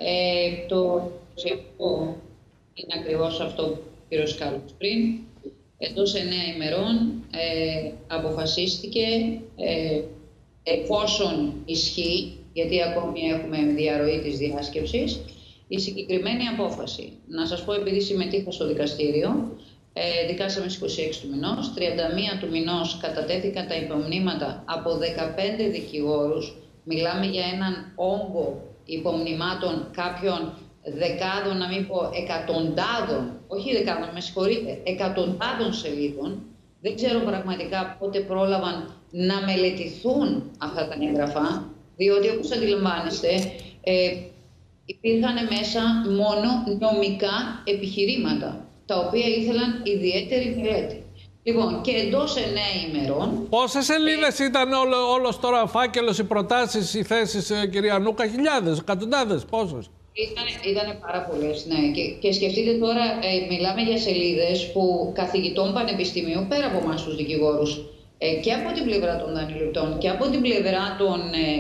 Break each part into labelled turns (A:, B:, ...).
A: Το ουσιαστικό είναι ακριβώς αυτό που είπε ο κ. Κάλλος πριν. Εντός 9 ημερών αποφασίστηκε, εφόσον ισχύει, γιατί ακόμη έχουμε διαρροή της διάσκεψης, η συγκεκριμένη απόφαση. Να σας πω, επειδή συμμετείχα στο δικαστήριο, δικάσαμε στις 26 του μηνός, 31 του μηνός κατατέθηκαν τα υπομνήματα από 15 δικηγόρους. Μιλάμε για έναν όγκο υπομνημάτων κάποιων δεκάδων, να μην πω εκατοντάδων, όχι δεκάδων, με συγχωρείτε, εκατοντάδων σελίδων. Δεν ξέρω πραγματικά πότε πρόλαβαν να μελετηθούν αυτά τα έγγραφα, διότι όπως αντιλαμβάνεστε υπήρχαν μέσα μόνο νομικά επιχειρήματα, τα οποία ήθελαν ιδιαίτερη μελέτη. Λοιπόν, και εντός 9 ημερών...
B: Πόσες σελίδες ήταν όλος τώρα ο φάκελος, οι προτάσεις, οι θέσεις, κυρία Νούκα? Χιλιάδες, εκατοντάδες, πόσες?
A: Ήταν πάρα πολλές, ναι. Και σκεφτείτε τώρα, μιλάμε για σελίδες που καθηγητών πανεπιστημίου, πέρα από εμάς τους δικηγόρους, και από την πλευρά των δανειοληπτών και από την πλευρά των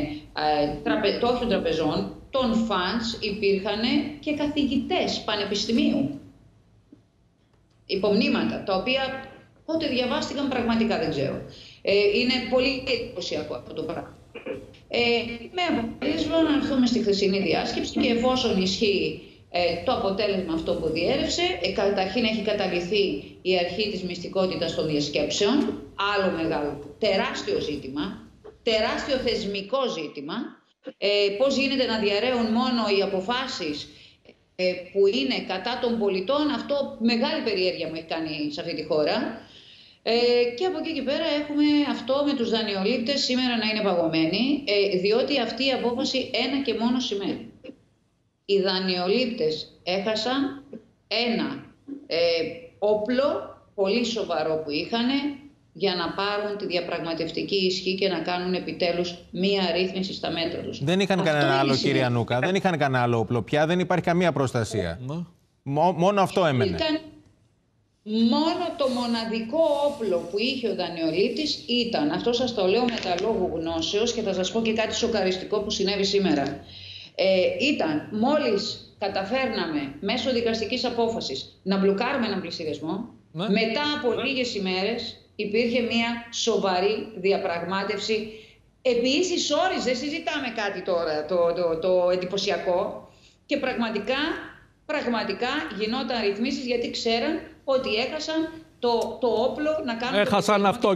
A: όχι τραπεζών, των φαντς, υπήρχαν και καθηγητές πανεπιστημίου. Υπομνήματα, τα οποία πότε διαβάστηκαν πραγματικά δεν ξέρω. Είναι πολύ εντυπωσιακό αυτό το πράγμα. Με αποτέλεσμα να έρθουμε στη χθεσινή διάσκεψη και εφόσον ισχύει το αποτέλεσμα αυτό που διέρευσε, καταρχήν έχει καταληθεί η αρχή της μυστικότητας των διασκέψεων, άλλο μεγάλο, τεράστιο ζήτημα, τεράστιο θεσμικό ζήτημα, πώς γίνεται να διαρρέουν μόνο οι αποφάσεις που είναι κατά των πολιτών. Αυτό μεγάλη περιέργεια μου έχει κάνει σε αυτή τη χώρα. Και από εκεί και πέρα έχουμε αυτό με τους δανειολήπτες σήμερα να είναι παγωμένοι, διότι αυτή η απόφαση ένα και μόνο σημαίνει. Οι δανειολήπτες έχασαν ένα όπλο πολύ σοβαρό που είχαν για να πάρουν τη διαπραγματευτική ισχύ και να κάνουν επιτέλους μία ρύθμιση στα μέτρα τους.
C: Δεν είχαν κανένα άλλο, κυρία Νούκα, δεν είχαν κανένα άλλο όπλο πια, δεν υπάρχει καμία προστασία. Μόνο αυτό έμενε.
A: Μόνο το μοναδικό όπλο που είχε ο δανειολήπτης ήταν, αυτό σας το λέω με τα λόγου γνώσεως και θα σας πω και κάτι σοκαριστικό που συνέβη σήμερα. Ήταν μόλις καταφέρναμε μέσω δικαστικής απόφασης να μπλοκάρουμε έναν πληστηριασμό, μετά από λίγες ημέρες υπήρχε μια σοβαρή διαπραγμάτευση. Επί ίσης όρης, δεν συζητάμε κάτι τώρα το εντυπωσιακό, και πραγματικά γινόταν ρυθμίσεις, γιατί ξέραν ότι έχασαν το όπλο να κάνουν...
B: Έχασαν αυτό.